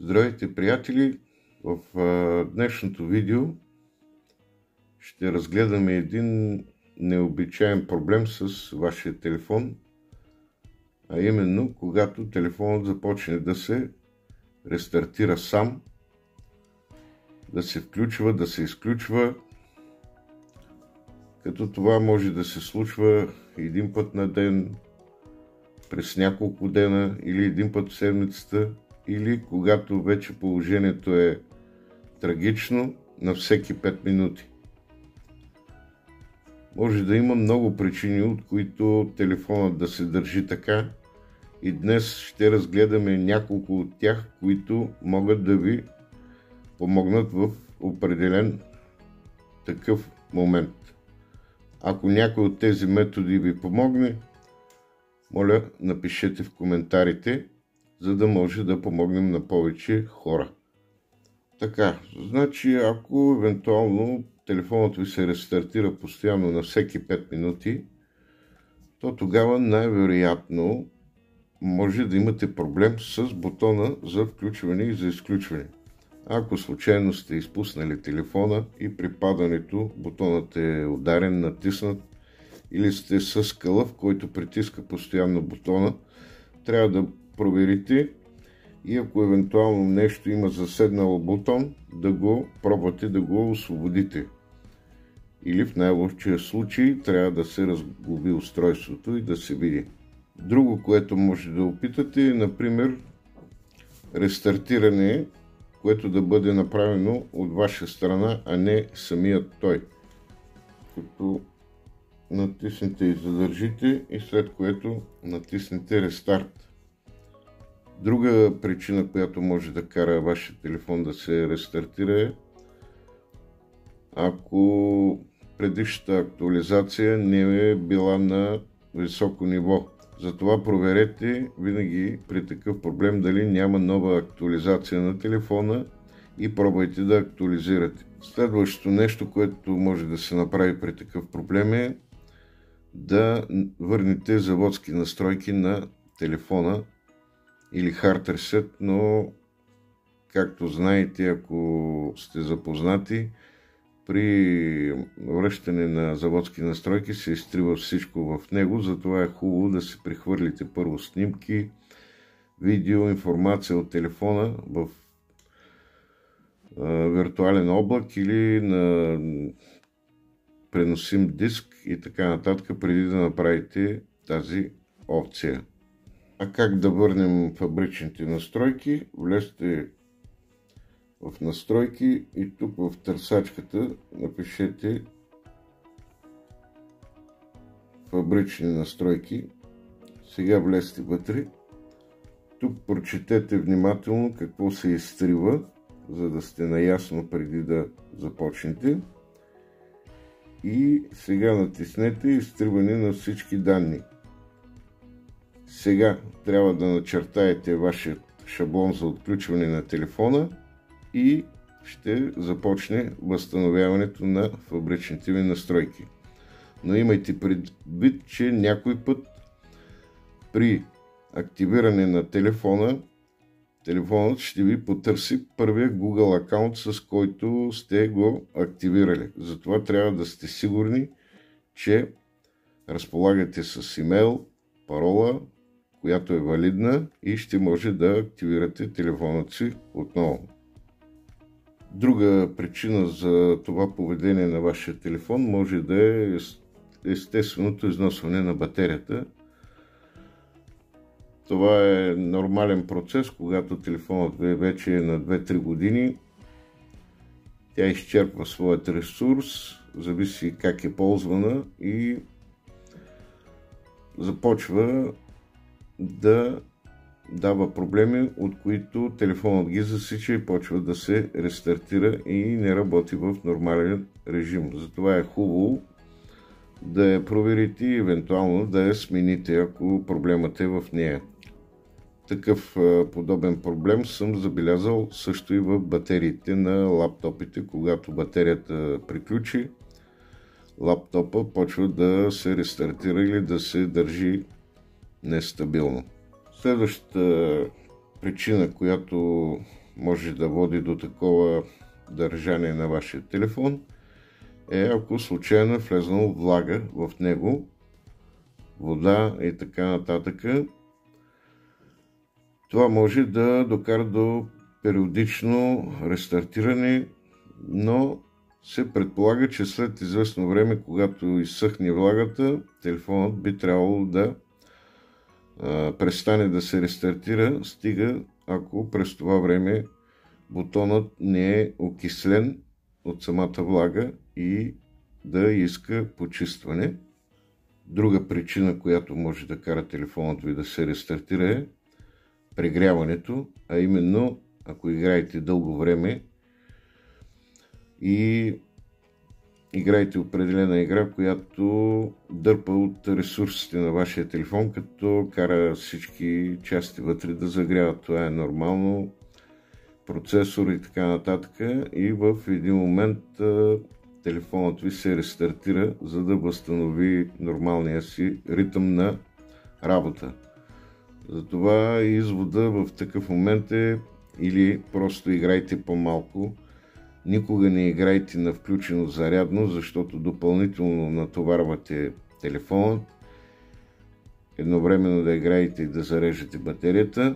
Здравейте, приятели! В днешното видео ще разгледаме един необичаен проблем с вашия телефон, а именно когато телефонът започне да се рестартира сам, да се включва, да се изключва, като това може да се случва един път на ден, през няколко дена или един път в седмицата, или когато вече положението е трагично, на всеки 5 минути. Може да има много причини, от които телефонът да се държи така, и днес ще разгледаме няколко от тях, които могат да ви помогнат в определен такъв момент. Ако някой от тези методи ви помогне, моля, напишете в коментарите, за да може да помогнем на повече хора. Така, значи ако евентуално телефонът ви се рестартира постоянно на всеки 5 минути, то тогава най-вероятно може да имате проблем с бутона за включване и за изключване. Ако случайно сте изпуснали телефона и при падането бутонът е ударен, натиснат, или сте с кълъв, който притиска постоянно бутона, трябва да проверите и ако евентуално нещо има заседнал бутон, да го пробвате да го освободите. Или в най-лошия случай трябва да се разглоби устройството и да се види. Друго, което може да опитате е, например, рестартиране, което да бъде направено от ваша страна, а не самият той. Като натиснете и задържите и след което натиснете рестарт. Друга причина, която може да кара вашия телефон да се рестартира е, ако предишната актуализация не е била на високо ниво. Затова проверете винаги при такъв проблем дали няма нова актуализация на телефона и пробвайте да актуализирате. Следващото нещо, което може да се направи при такъв проблем е да върнете заводски настройки на телефона или hard reset, но както знаете, ако сте запознати, при връщане на заводски настройки се изтрива всичко в него, затова е хубаво да се прехвърлите първо снимки, видео, информация от телефона в виртуален облак или на преносим диск и така нататък, преди да направите тази опция. А как да върнем фабричните настройки? Влезте в настройки и тук в търсачката напишете фабрични настройки. Сега влезте вътре. Тук прочетете внимателно какво се изтрива, за да сте наясно преди да започнете. И сега натиснете изтриване на всички данни. Сега трябва да начертаете вашия шаблон за отключване на телефона и ще започне възстановяването на фабричните ви настройки. Но имайте предвид, че някой път при активиране на телефона, телефонът ще ви потърси първия Google акаунт, с който сте го активирали. Затова трябва да сте сигурни, че разполагате с имейл, парола, която е валидна и ще може да активирате телефонът си отново. Друга причина за това поведение на вашия телефон може да е естественото износване на батерията. Това е нормален процес, когато телефонът ви вече е на 2-3 години. Тя изчерпва своят ресурс, зависи как е ползвана и започва да дава проблеми, от които телефонът ги засича и почва да се рестартира и не работи в нормален режим. Затова е хубаво да я проверите и евентуално да я смените, ако проблемът е в нея. Такъв подобен проблем съм забелязал също и в батериите на лаптопите. Когато батерията приключи, лаптопа почва да се рестартира или да се държи нестабилно. Следващата причина, която може да води до такова държание на вашия телефон, е ако случайно е влезнало влага в него, вода и така нататък. Това може да докара до периодично рестартиране, но се предполага, че след известно време, когато изсъхне влагата, телефонът би трябвало да престане да се рестартира, стига ако през това време бутонът не е окислен от самата влага и да иска почистване. Друга причина, която може да кара телефонът ви да се рестартира, е прегряването, а именно ако играете дълго време и играете определена игра, която дърпа от ресурсите на вашия телефон, като кара всички части вътре да загряват. Това е нормално, процесор и така нататък, и в един момент телефонът ви се рестартира, за да възстанови нормалния си ритъм на работа. Затова извода в такъв момент е или просто играйте по-малко, никога не играйте на включено зарядно, защото допълнително натоварвате телефона, едновременно да играете и да зареждате батерията,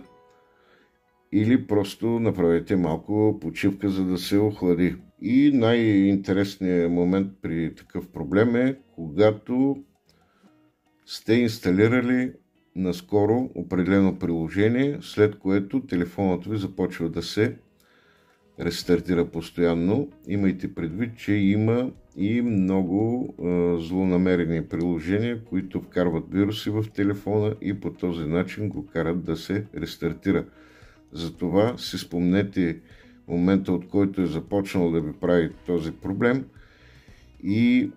или просто направете малко почивка, за да се охлади. И най-интересният момент при такъв проблем е, когато сте инсталирали наскоро определено приложение, след което телефонът ви започва да се рестартира постоянно. Имайте предвид, че има и много злонамерени приложения, които вкарват вируси в телефона и по този начин го карат да се рестартира. Затова си спомнете момента, от който е започнал да ви прави този проблем, и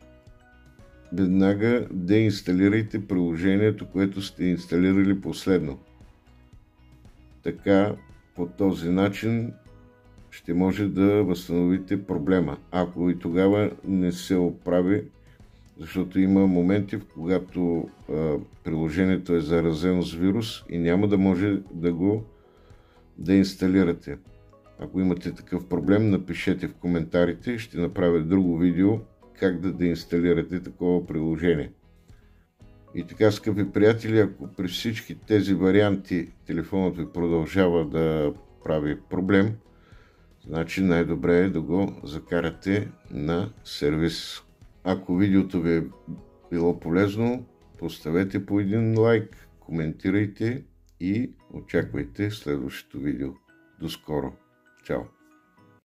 веднага деинсталирайте приложението, което сте инсталирали последно. Така, по този начин ще може да възстановите проблема. Ако и тогава не се оправи, защото има моменти, в когато приложението е заразено с вирус и няма да може да го деинсталирате. Ако имате такъв проблем, напишете в коментарите, ще направя друго видео как да деинсталирате такова приложение. И така, скъпи приятели, ако при всички тези варианти телефонът ви продължава да прави проблем, значи най-добре е да го закарате на сервис. Ако видеото ви е било полезно, поставете по един лайк, коментирайте и очаквайте следващото видео. До скоро! Чао!